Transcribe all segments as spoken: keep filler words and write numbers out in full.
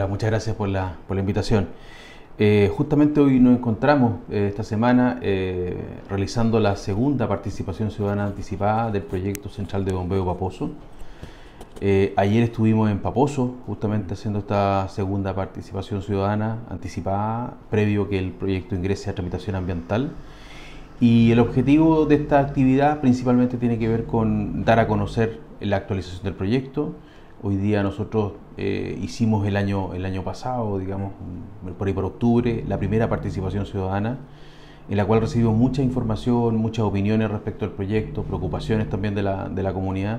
Hola, muchas gracias por la, por la invitación. Eh, justamente hoy nos encontramos eh, esta semana eh, realizando la segunda participación ciudadana anticipada del proyecto central de bombeo Paposo. Eh, ayer estuvimos en Paposo, justamente haciendo esta segunda participación ciudadana anticipada, previo que el proyecto ingrese a tramitación ambiental. Y el objetivo de esta actividad principalmente tiene que ver con dar a conocer la actualización del proyecto. Hoy día nosotros eh, hicimos el año, el año pasado, digamos, por ahí por octubre, la primera participación ciudadana, en la cual recibimos mucha información, muchas opiniones respecto al proyecto, preocupaciones también de la, de la comunidad,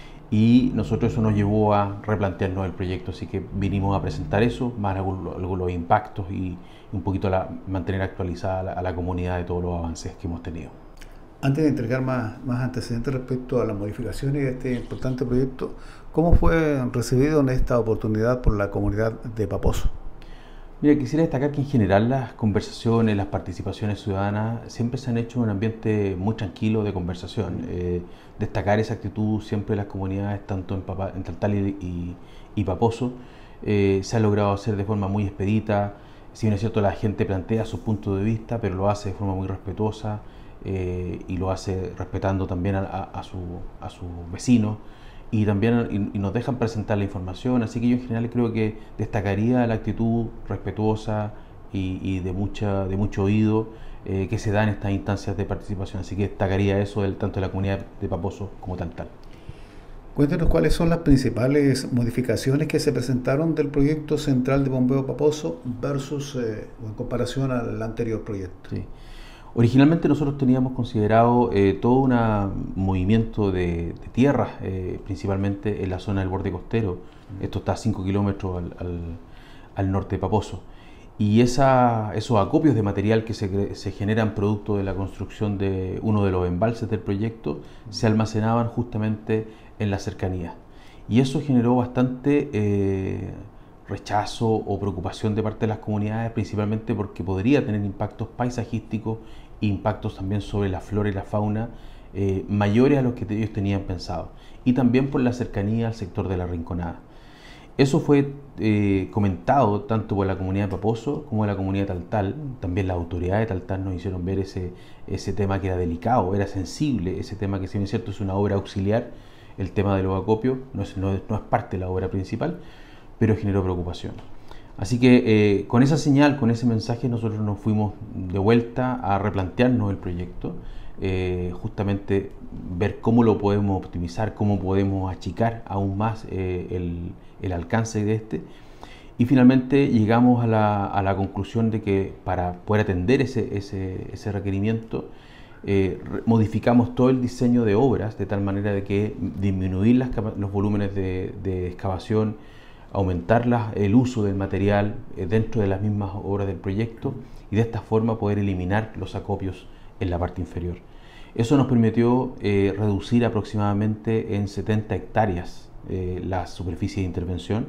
y nosotros eso nos llevó a replantearnos el proyecto, así que vinimos a presentar eso, más algunos, algunos impactos y un poquito la, mantener actualizada a la, a la comunidad de todos los avances que hemos tenido. Antes de entregar más, más antecedentes respecto a las modificaciones de este importante proyecto, ¿cómo fue recibido en esta oportunidad por la comunidad de Paposo? Mira, quisiera destacar que en general las conversaciones, las participaciones ciudadanas siempre se han hecho en un ambiente muy tranquilo de conversación. Eh, destacar esa actitud siempre de las comunidades, tanto en, Papa, en Taltal y, y, y Paposo, eh, se ha logrado hacer de forma muy expedita. Si bien es cierto, la gente plantea su punto de vista, pero lo hace de forma muy respetuosa eh, y lo hace respetando también a, a, a sus a su vecinos. Y también y, y nos dejan presentar la información, así que yo en general creo que destacaría la actitud respetuosa y, y de, mucha, de mucho oído eh, que se da en estas instancias de participación, así que destacaría eso del, tanto de la comunidad de Paposo como Taltal. Cuéntenos cuáles son las principales modificaciones que se presentaron del proyecto central de bombeo Paposo versus eh, o en comparación al anterior proyecto. Sí. Originalmente nosotros teníamos considerado eh, todo un movimiento de, de tierras, eh, principalmente en la zona del borde costero. Esto está a cinco kilómetros al, al, al norte de Paposo. Y esa, esos acopios de material que se, se generan producto de la construcción de uno de los embalses del proyecto se almacenaban justamente en la cercanía. Y eso generó bastante eh, rechazo o preocupación de parte de las comunidades, principalmente porque podría tener impactos paisajísticos e impactos también sobre la flora y la fauna eh, mayores a los que ellos tenían pensado, y también por la cercanía al sector de la Rinconada. Eso fue eh, comentado tanto por la comunidad de Paposo como por la comunidad de Taltal. También las autoridades de Taltal nos hicieron ver ese, ese tema que era delicado, era sensible, ese tema que si bien es cierto es una obra auxiliar, el tema de los acopios no es, no es, no es parte de la obra principal, pero generó preocupación. Así que eh, con esa señal, con ese mensaje, nosotros nos fuimos de vuelta a replantearnos el proyecto, eh, justamente ver cómo lo podemos optimizar, cómo podemos achicar aún más eh, el, el alcance de este. Y finalmente llegamos a la, a la conclusión de que para poder atender ese, ese, ese requerimiento, eh, modificamos todo el diseño de obras de tal manera de que disminuir las, los volúmenes de, de excavación, aumentar la, el uso del material eh, dentro de las mismas obras del proyecto y de esta forma poder eliminar los acopios en la parte inferior. Eso nos permitió eh, reducir aproximadamente en setenta hectáreas eh, la superficie de intervención,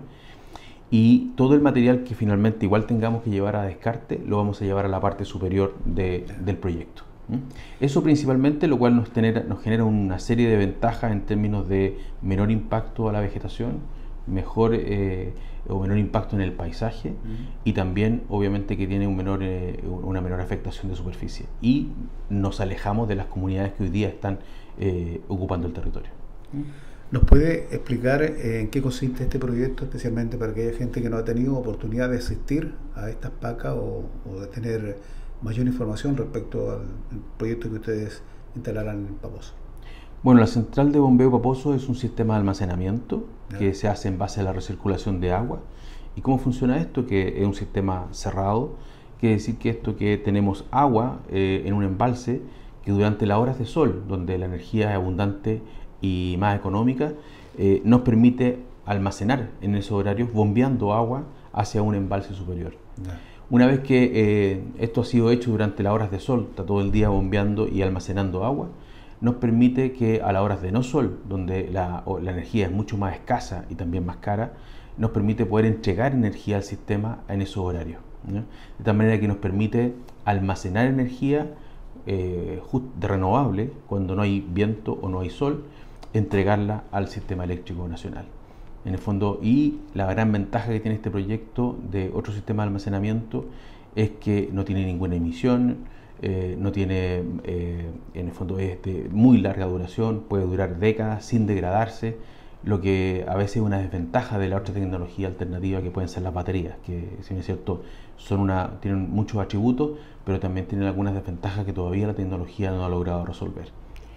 y todo el material que finalmente igual tengamos que llevar a descarte lo vamos a llevar a la parte superior de, del proyecto. Eso principalmente, lo cual nos genera, nos genera una serie de ventajas en términos de menor impacto a la vegetación, mejor eh, o menor impacto en el paisaje, uh-huh. y también obviamente que tiene un menor, eh, una menor afectación de superficie, y nos alejamos de las comunidades que hoy día están eh, ocupando el territorio. ¿Nos puede explicar eh, en qué consiste este proyecto, especialmente para aquella gente que no ha tenido oportunidad de asistir a estas pacas o, o de tener mayor información respecto al proyecto que ustedes instalarán en Paposo? Bueno, la central de bombeo Paposo es un sistema de almacenamiento ¿Ya? que se hace en base a la recirculación de agua. ¿Y cómo funciona esto? Que es un sistema cerrado, quiere decir que esto que tenemos agua eh, en un embalse que durante las horas de sol, donde la energía es abundante y más económica, eh, nos permite almacenar en esos horarios bombeando agua hacia un embalse superior. ¿Ya? Una vez que eh, esto ha sido hecho durante las horas de sol, está todo el día bombeando y almacenando agua, nos permite que a las horas de no sol, donde la, la energía es mucho más escasa y también más cara, nos permite poder entregar energía al sistema en esos horarios, ¿no? De tal manera que nos permite almacenar energía eh, de renovable cuando no hay viento o no hay sol, entregarla al sistema eléctrico nacional. En el fondo, y la gran ventaja que tiene este proyecto de otro sistema de almacenamiento es que no tiene ninguna emisión, eh, no tiene, eh, en el fondo es de muy larga duración, puede durar décadas sin degradarse, lo que a veces es una desventaja de la otra tecnología alternativa que pueden ser las baterías, que si bien es cierto, son una, tienen muchos atributos, pero también tienen algunas desventajas que todavía la tecnología no ha logrado resolver.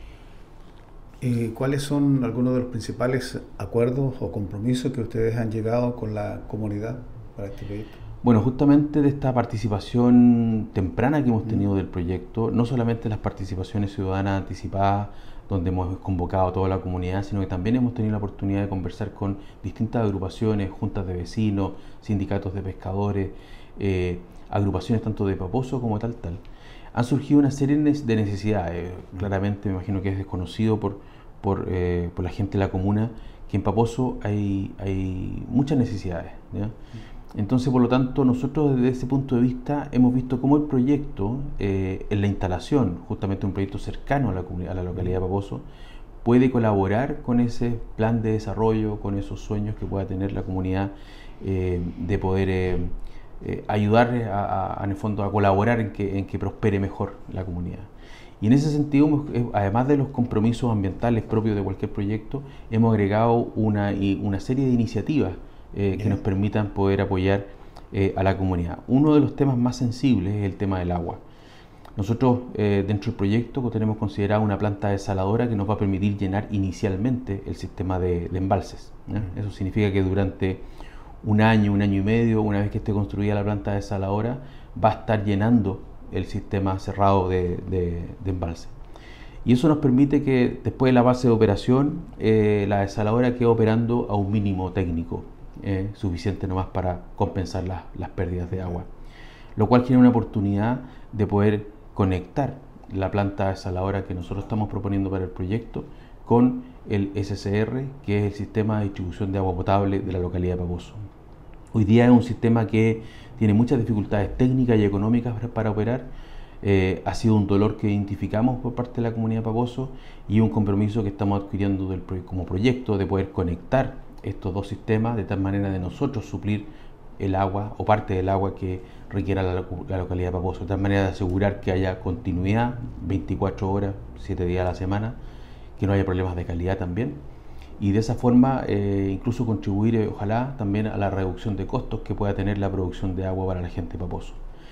Eh, ¿Cuáles son algunos de los principales acuerdos o compromisos que ustedes han llegado con la comunidad para este proyecto? Bueno, justamente de esta participación temprana que hemos tenido del proyecto, no solamente las participaciones ciudadanas anticipadas, donde hemos convocado a toda la comunidad, sino que también hemos tenido la oportunidad de conversar con distintas agrupaciones, juntas de vecinos, sindicatos de pescadores, eh, agrupaciones tanto de Paposo como tal, tal. Han surgido una serie de necesidades. Claramente me imagino que es desconocido por, por, eh, por la gente de la comuna que en Paposo hay, hay muchas necesidades, ¿ya? Entonces, por lo tanto, nosotros desde ese punto de vista hemos visto cómo el proyecto, eh, en la instalación, justamente un proyecto cercano a la, a la localidad de Paposo, puede colaborar con ese plan de desarrollo, con esos sueños que pueda tener la comunidad, eh, de poder eh, eh, ayudar a, a, en el fondo a colaborar en que, en que prospere mejor la comunidad. Y en ese sentido, además de los compromisos ambientales propios de cualquier proyecto, hemos agregado una, una serie de iniciativas Eh, que nos permitan poder apoyar eh, a la comunidad. Uno de los temas más sensibles es el tema del agua. Nosotros eh, dentro del proyecto tenemos considerado una planta desaladora que nos va a permitir llenar inicialmente el sistema de, de embalses, ¿eh? Eso significa que durante un año, un año y medio, una vez que esté construida la planta desaladora, va a estar llenando el sistema cerrado de, de, de embalse. Y eso nos permite que después de la base de operación, eh, la desaladora quede operando a un mínimo técnico, Eh, suficiente nomás para compensar las, las pérdidas de agua, lo cual tiene una oportunidad de poder conectar la planta desaladora que nosotros estamos proponiendo para el proyecto con el S C R, que es el sistema de distribución de agua potable de la localidad de Paposo. Hoy día es un sistema que tiene muchas dificultades técnicas y económicas para, para operar. Eh, ha sido un dolor que identificamos por parte de la comunidad de Paposo y un compromiso que estamos adquiriendo del, como proyecto de poder conectar estos dos sistemas de tal manera de nosotros suplir el agua o parte del agua que requiera la, la localidad de Paposo, de tal manera de asegurar que haya continuidad veinticuatro horas, siete días a la semana, que no haya problemas de calidad también, y de esa forma eh, incluso contribuir eh, ojalá también a la reducción de costos que pueda tener la producción de agua para la gente de Paposo.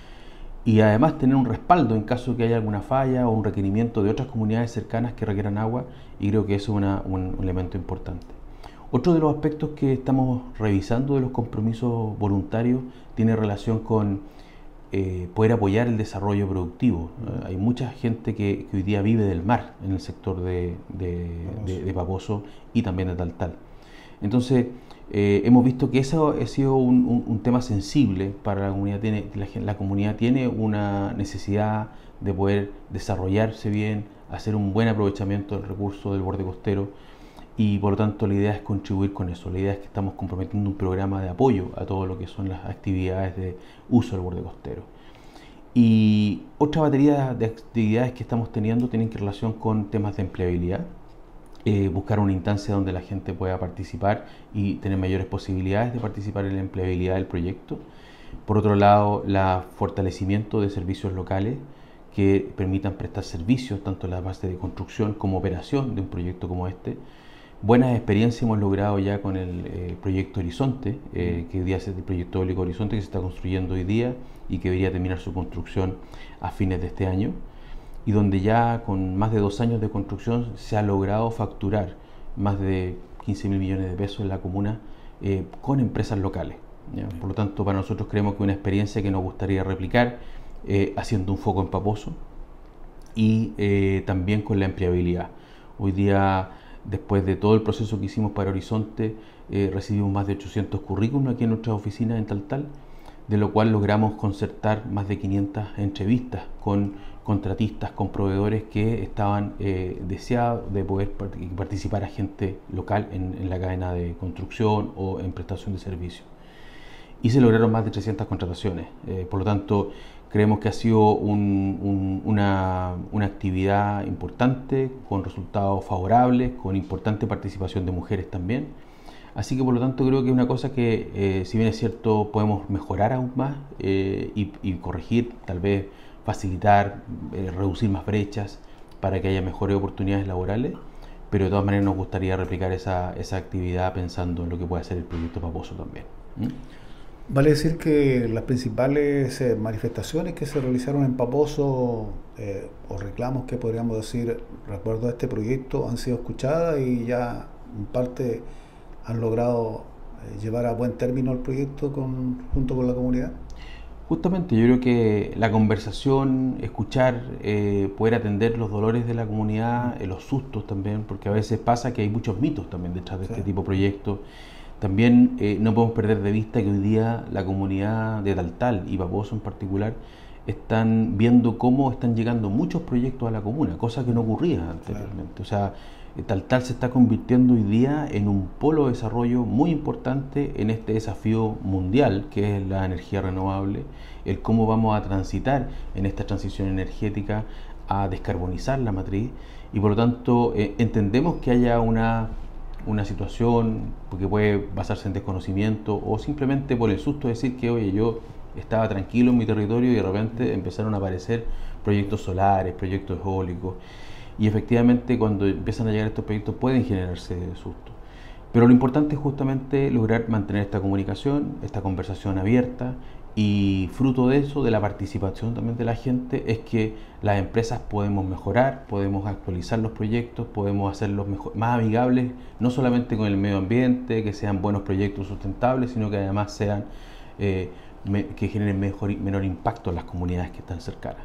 Y además tener un respaldo en caso de que haya alguna falla o un requerimiento de otras comunidades cercanas que requieran agua, y creo que eso es una, un, un elemento importante. Otro de los aspectos que estamos revisando de los compromisos voluntarios tiene relación con eh, poder apoyar el desarrollo productivo. Uh, hay mucha gente que, que hoy día vive del mar en el sector de, de, de, de Paposo y también de Taltal. Entonces, eh, hemos visto que eso ha sido un, un, un tema sensible para la comunidad. Tiene, la, la comunidad tiene una necesidad de poder desarrollarse bien, hacer un buen aprovechamiento del recurso del borde costero, y por lo tanto la idea es contribuir con eso. La idea es que estamos comprometiendo un programa de apoyo a todo lo que son las actividades de uso del borde costero. Y otra batería de actividades que estamos teniendo tienen que relación con temas de empleabilidad, eh, buscar una instancia donde la gente pueda participar y tener mayores posibilidades de participar en la empleabilidad del proyecto. Por otro lado, el fortalecimiento de servicios locales que permitan prestar servicios tanto en la base de construcción como operación de un proyecto como este. Buenas experiencias hemos logrado ya con el eh, proyecto Horizonte, eh, que hoy día es el proyecto eólico Horizonte que se está construyendo hoy día y que debería terminar su construcción a fines de este año, y donde ya con más de dos años de construcción se ha logrado facturar más de quince mil millones de pesos en la comuna eh, con empresas locales, ¿ya? Por lo tanto, para nosotros creemos que es una experiencia que nos gustaría replicar, eh, haciendo un foco en Paposo y eh, también con la empleabilidad. Hoy día, después de todo el proceso que hicimos para Horizonte, eh, recibimos más de ochocientos currículums aquí en nuestras oficinas en Taltal, de lo cual logramos concertar más de quinientas entrevistas con contratistas, con proveedores que estaban eh, deseados de poder participar a gente local en, en la cadena de construcción o en prestación de servicios. Y se lograron más de trescientas contrataciones. Eh, por lo tanto, creemos que ha sido un, un, una, una actividad importante, con resultados favorables, con importante participación de mujeres también. Así que por lo tanto creo que es una cosa que, eh, si bien es cierto, podemos mejorar aún más eh, y, y corregir, tal vez facilitar, eh, reducir más brechas para que haya mejores oportunidades laborales, pero de todas maneras nos gustaría replicar esa, esa actividad pensando en lo que puede hacer el proyecto Paposo también. ¿Mm? Vale decir que las principales eh, manifestaciones que se realizaron en Paposo eh, o reclamos que podríamos decir recuerdo a este proyecto han sido escuchadas y ya en parte han logrado eh, llevar a buen término el proyecto con, junto con la comunidad. Justamente yo creo que la conversación, escuchar, eh, poder atender los dolores de la comunidad, eh, los sustos también, porque a veces pasa que hay muchos mitos también detrás de sí. este tipo de proyectos. También eh, no podemos perder de vista que hoy día la comunidad de Taltal y Paposo en particular están viendo cómo están llegando muchos proyectos a la comuna, cosa que no ocurría anteriormente. Claro. O sea, Taltal se está convirtiendo hoy día en un polo de desarrollo muy importante en este desafío mundial que es la energía renovable, el cómo vamos a transitar en esta transición energética a descarbonizar la matriz y por lo tanto eh, entendemos que haya una una situación porque puede basarse en desconocimiento o simplemente por el susto de decir que oye, yo estaba tranquilo en mi territorio y de repente empezaron a aparecer proyectos solares, proyectos eólicos y efectivamente cuando empiezan a llegar estos proyectos pueden generarse susto. Pero lo importante es justamente lograr mantener esta comunicación, esta conversación abierta y fruto de eso, de la participación también de la gente, es que las empresas podemos mejorar, podemos actualizar los proyectos, podemos hacerlos mejor, más amigables, no solamente con el medio ambiente, que sean buenos proyectos sustentables, sino que además sean eh, me, que generen mejor, menor impacto en las comunidades que están cercanas.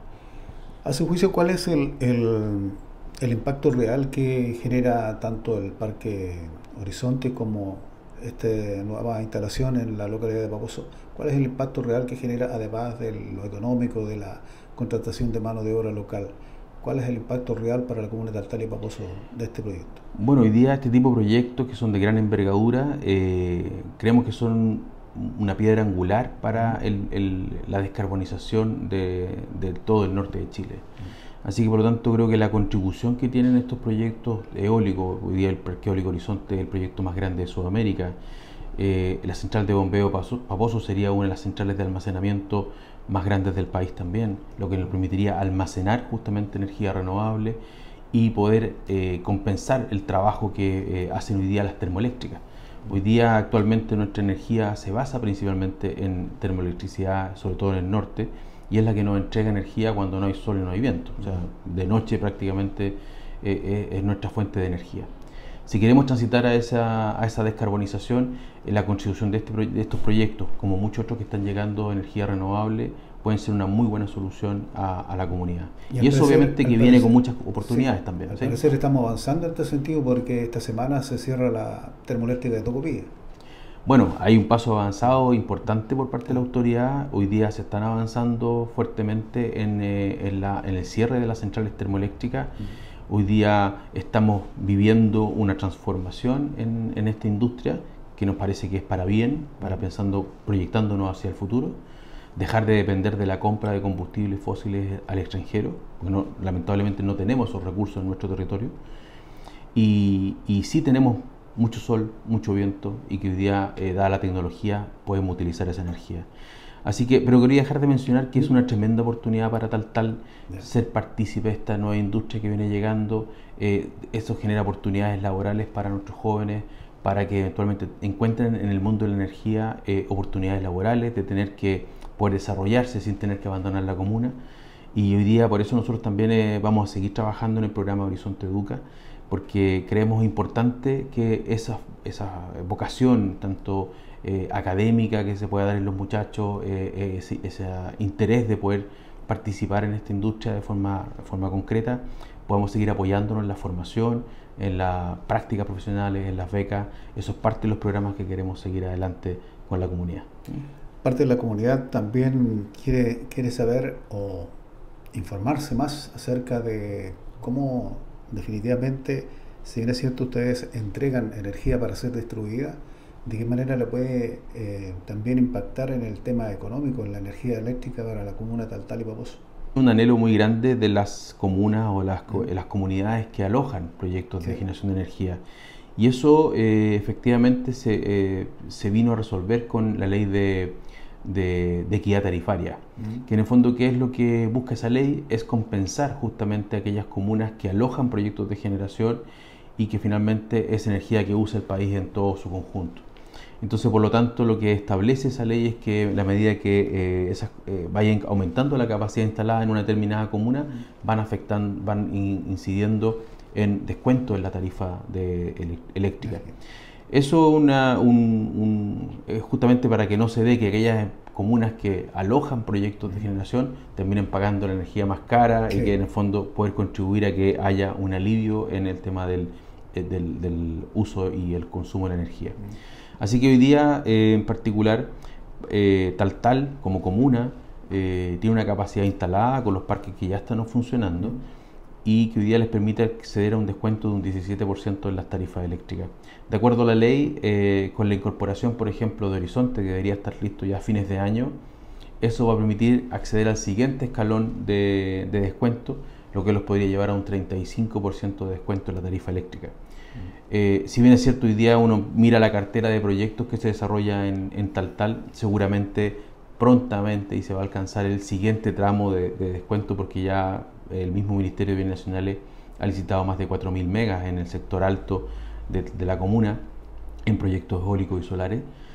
A su juicio, ¿cuál es el, el, el impacto real que genera tanto el Parque Horizonte como esta nueva instalación en la localidad de Paposo? ¿Cuál es el impacto real que genera, además de lo económico, de la contratación de mano de obra local? ¿Cuál es el impacto real para la comuna de Taltal y Paposo de este proyecto? Bueno, hoy día este tipo de proyectos que son de gran envergadura, eh, creemos que son una piedra angular para el, el, la descarbonización de, de todo el norte de Chile. Así que por lo tanto creo que la contribución que tienen estos proyectos eólicos, hoy día el Parque Eólico Horizonte es el proyecto más grande de Sudamérica, eh, la central de bombeo Paposo sería una de las centrales de almacenamiento más grandes del país también, lo que nos permitiría almacenar justamente energía renovable y poder eh, compensar el trabajo que eh, hacen hoy día las termoeléctricas. Hoy día actualmente nuestra energía se basa principalmente en termoelectricidad, sobre todo en el norte, y es la que nos entrega energía cuando no hay sol y no hay viento. O sea, de noche prácticamente eh, es nuestra fuente de energía. Si queremos transitar a esa, a esa descarbonización, eh, la contribución de, este, de estos proyectos, como muchos otros que están llegando a energía renovable, pueden ser una muy buena solución a, a la comunidad. Y, y eso parecer, obviamente que viene parecer, con muchas oportunidades sí, también. Al ¿sí? parecer estamos avanzando en este sentido porque esta semana se cierra la termoeléctrica de Tocopilla. Bueno, hay un paso avanzado importante por parte de la autoridad. Hoy día se están avanzando fuertemente en, eh, en, la, en el cierre de las centrales termoeléctricas. Uh-huh. Hoy día estamos viviendo una transformación en, en esta industria que nos parece que es para bien, para pensando, proyectándonos hacia el futuro. Dejar de depender de la compra de combustibles fósiles al extranjero, porque no, lamentablemente no tenemos esos recursos en nuestro territorio. Y, y sí tenemos mucho sol, mucho viento y que hoy día, eh, dada la tecnología, podemos utilizar esa energía. Así que, pero quería dejar de mencionar que es una tremenda oportunidad para Taltal ser partícipe de esta nueva industria que viene llegando. Eh, eso genera oportunidades laborales para nuestros jóvenes, para que eventualmente encuentren en el mundo de la energía eh, oportunidades laborales, de tener que poder desarrollarse sin tener que abandonar la comuna. Y hoy día por eso nosotros también eh, vamos a seguir trabajando en el programa Horizonte Educa, porque creemos importante que esa, esa vocación, tanto eh, académica que se pueda dar en los muchachos, eh, eh, ese, ese interés de poder participar en esta industria de forma, de forma concreta, podamos seguir apoyándonos en la formación, en las prácticas profesionales, en las becas. Eso es parte de los programas que queremos seguir adelante con la comunidad. Parte de la comunidad también quiere, quiere saber o informarse más acerca de cómo definitivamente, si bien es cierto, ustedes entregan energía para ser distribuida, de qué manera le puede eh, también impactar en el tema económico, en la energía eléctrica para la comuna Taltal y Paposo. Un anhelo muy grande de las comunas o las, mm. las comunidades que alojan proyectos sí. de generación de energía. Y eso eh, efectivamente se, eh, se vino a resolver con la ley de, de, de equidad tarifaria, uh-huh. que en el fondo, ¿qué es lo que busca esa ley? Es compensar justamente a aquellas comunas que alojan proyectos de generación y que finalmente es energía que usa el país en todo su conjunto. Entonces, por lo tanto, lo que establece esa ley es que la medida que eh, esas, eh, vayan aumentando la capacidad instalada en una determinada comuna, van afectando, van in, incidiendo en descuento en la tarifa de ele eléctrica. Eso una, un, un, es justamente para que no se dé que aquellas comunas que alojan proyectos de generación terminen pagando la energía más cara, sí. y que en el fondo poder contribuir a que haya un alivio en el tema del, del, del uso y el consumo de la energía. Así que hoy día eh, en particular eh, Taltal como comuna eh, tiene una capacidad instalada con los parques que ya están funcionando y que hoy día les permite acceder a un descuento de un diecisiete por ciento en las tarifas eléctricas. De acuerdo a la ley, eh, con la incorporación, por ejemplo, de Horizonte, que debería estar listo ya a fines de año, eso va a permitir acceder al siguiente escalón de, de descuento, lo que los podría llevar a un treinta y cinco por ciento de descuento en la tarifa eléctrica. Eh, si bien es cierto, hoy día uno mira la cartera de proyectos que se desarrolla en, en Taltal, seguramente prontamente y se va a alcanzar el siguiente tramo de, de descuento, porque ya el mismo Ministerio de Bienes Nacionales ha licitado más de cuatro mil megas en el sector alto de, de la comuna en proyectos eólicos y solares,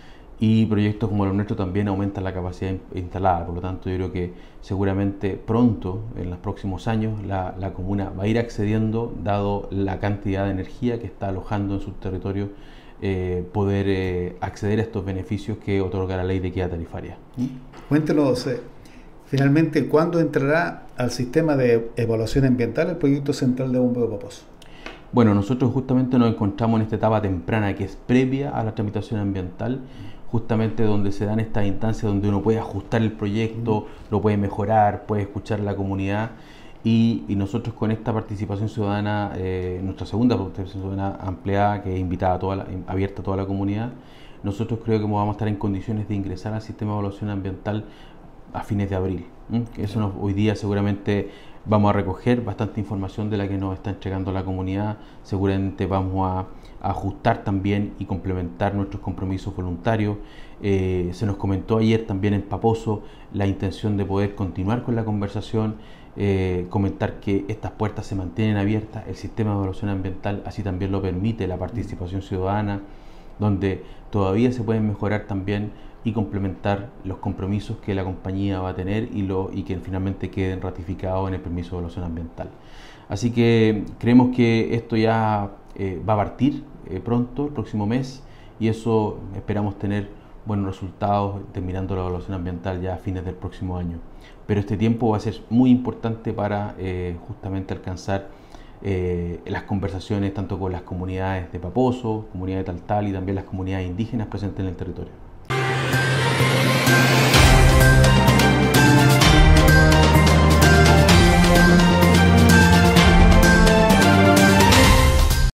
y proyectos como los nuestros también aumentan la capacidad instalada. Por lo tanto, yo creo que seguramente pronto, en los próximos años, la, la comuna va a ir accediendo, dado la cantidad de energía que está alojando en sus territorios, eh, poder eh, acceder a estos beneficios que otorga la ley de equidad tarifaria. ¿Mm? Cuéntenos, eh, finalmente, ¿cuándo entrará al sistema de evaluación ambiental el proyecto central de Bombeo Paposo? Bueno, nosotros justamente nos encontramos en esta etapa temprana que es previa a la tramitación ambiental, justamente donde se dan estas instancias donde uno puede ajustar el proyecto, mm. lo puede mejorar, puede escuchar a la comunidad, y, y nosotros con esta participación ciudadana, eh, nuestra segunda participación ciudadana ampliada, que es invitada a toda la, abierta a toda la comunidad, nosotros creo que vamos a estar en condiciones de ingresar al sistema de evaluación ambiental a fines de abril. ¿Mm? Eso nos, hoy día seguramente vamos a recoger bastante información de la que nos está entregando la comunidad, seguramente vamos a, a ajustar también y complementar nuestros compromisos voluntarios. Eh, se nos comentó ayer también en Paposo la intención de poder continuar con la conversación, eh, comentar que estas puertas se mantienen abiertas, el sistema de evaluación ambiental así también lo permite, la participación ciudadana, donde todavía se pueden mejorar también y complementar los compromisos que la compañía va a tener y, lo, y que finalmente queden ratificados en el permiso de evaluación ambiental. Así que creemos que esto ya eh, va a partir eh, pronto, el próximo mes, y eso esperamos tener buenos resultados terminando la evaluación ambiental ya a fines del próximo año. Pero este tiempo va a ser muy importante para eh, justamente alcanzar eh, las conversaciones tanto con las comunidades de Paposo, comunidad de Taltal y también las comunidades indígenas presentes en el territorio.